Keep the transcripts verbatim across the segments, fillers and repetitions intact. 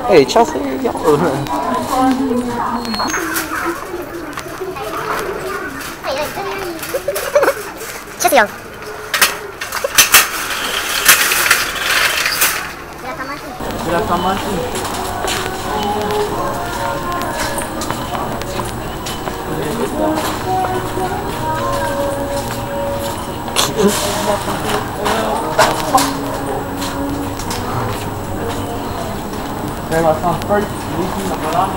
Hey, Chelsea, yo. Chelsea, yo. Gerakan masih. There was some fruit leaking the bottom.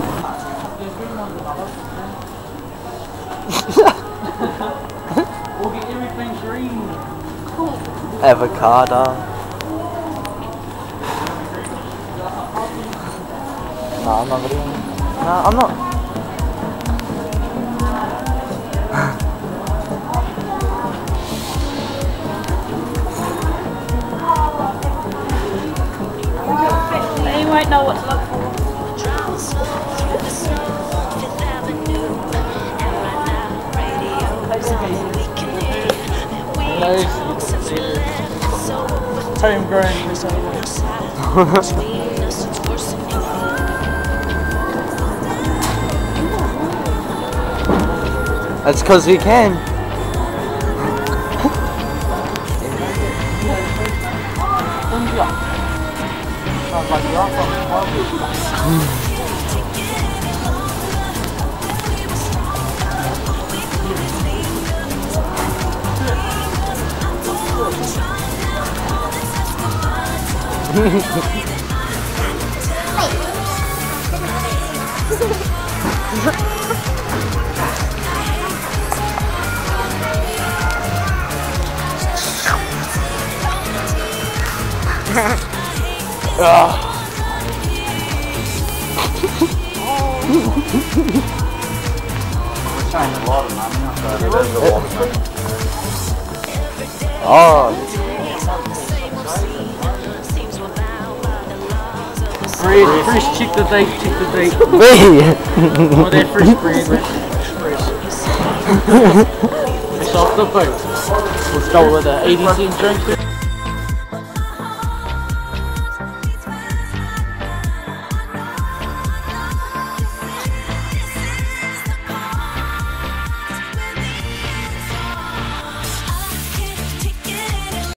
We'll get everything green. Avocado. No, I'm not getting. No, I'm not. You won't know what to look for. Homegrown. That's because we can. Sounds like you're from Oh. Bread, fresh, check the date, check the date. Me. Oh, that fresh bread, fresh. Fresh off the boat. Let's go with an eighty cent drink.